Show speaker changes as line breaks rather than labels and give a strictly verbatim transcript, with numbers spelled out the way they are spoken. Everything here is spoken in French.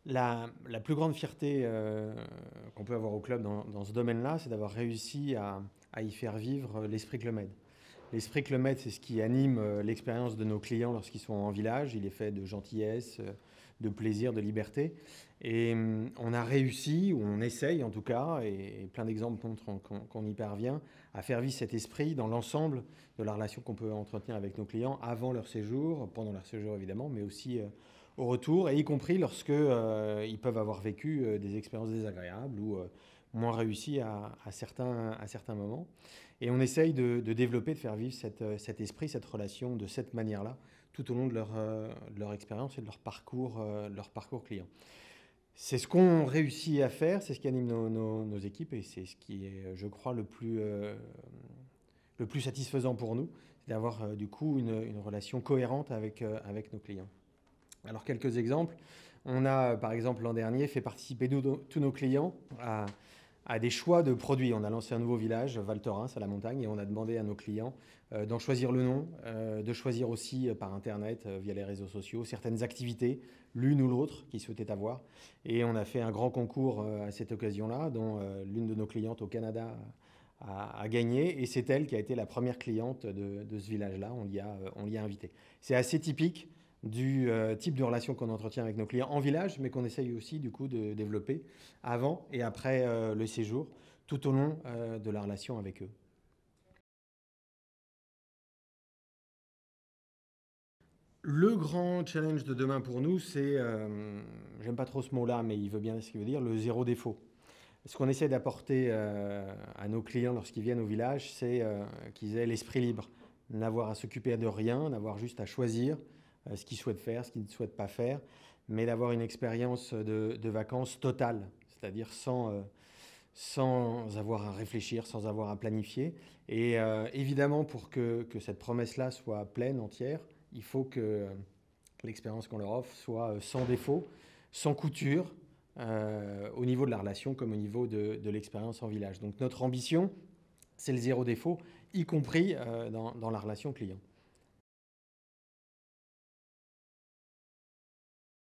La, la plus grande fierté euh, qu'on peut avoir au club dans, dans ce domaine-là, c'est d'avoir réussi à, à y faire vivre l'esprit Club Med. L'esprit Club Med, c'est ce qui anime euh, l'expérience de nos clients lorsqu'ils sont en village. Il est fait de gentillesse, euh, de plaisir, de liberté. Et hum, on a réussi, ou on essaye en tout cas, et, et plein d'exemples montrent qu'on qu'on y parvient, à faire vivre cet esprit dans l'ensemble de la relation qu'on peut entretenir avec nos clients avant leur séjour, pendant leur séjour évidemment, mais aussi euh, au retour, et y compris lorsque euh, ils peuvent avoir vécu euh, des expériences désagréables ou euh, moins réussies à, à, certains, à certains moments. Et on essaye de, de développer, de faire vivre cette, cet esprit, cette relation de cette manière-là, tout au long de leur, euh, de leur expérience et de leur parcours, euh, de leur parcours client. C'est ce qu'on réussit à faire, c'est ce qui anime nos, nos, nos équipes et c'est ce qui est, je crois, le plus, euh, le plus satisfaisant pour nous, c'est d'avoir euh, du coup une, une relation cohérente avec, euh, avec nos clients. Alors quelques exemples. On a par exemple l'an dernier fait participer nous, tous nos clients à, à des choix de produits. On a lancé un nouveau village, Val Thorens, à la montagne, et on a demandé à nos clients euh, d'en choisir le nom, euh, de choisir aussi euh, par Internet, euh, via les réseaux sociaux, certaines activités, l'une ou l'autre, qu'ils souhaitaient avoir. Et on a fait un grand concours euh, à cette occasion-là, dont euh, l'une de nos clientes au Canada a, a gagné, et c'est elle qui a été la première cliente de, de ce village-là. On l'y a, euh, on l'y a invité. C'est assez typique du euh, type de relation qu'on entretient avec nos clients en village, mais qu'on essaye aussi du coup de développer avant et après euh, le séjour, tout au long euh, de la relation avec eux. Le grand challenge de demain pour nous, c'est, euh, j'aime pas trop ce mot-là, mais il veut bien ce qu'il veut dire, le zéro défaut. Ce qu'on essaie d'apporter euh, à nos clients lorsqu'ils viennent au village, c'est euh, qu'ils aient l'esprit libre, n'avoir à s'occuper de rien, n'avoir juste à choisir euh, ce qu'ils souhaitent faire, ce qu'ils ne souhaitent pas faire, mais d'avoir une expérience de, de vacances totale, c'est-à-dire sans, euh, sans avoir à réfléchir, sans avoir à planifier. Et euh, évidemment, pour que, que cette promesse-là soit pleine, entière, il faut que l'expérience qu'on leur offre soit euh, sans défaut, sans couture, euh, au niveau de la relation comme au niveau de, de l'expérience en village. Donc notre ambition, c'est le zéro défaut, y compris euh, dans, dans la relation client.